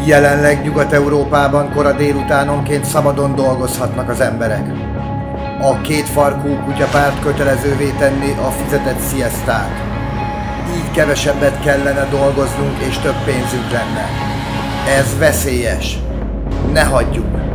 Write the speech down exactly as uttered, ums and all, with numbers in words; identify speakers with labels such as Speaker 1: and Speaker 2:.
Speaker 1: Jelenleg Nyugat-Európában kora délutánonként szabadon dolgozhatnak az emberek. A kétfarkú kutyapárt kötelezővé tenni a fizetett sziasztát. Így kevesebbet kellene dolgoznunk és több pénzünk lenne. Ez veszélyes. Ne hagyjuk!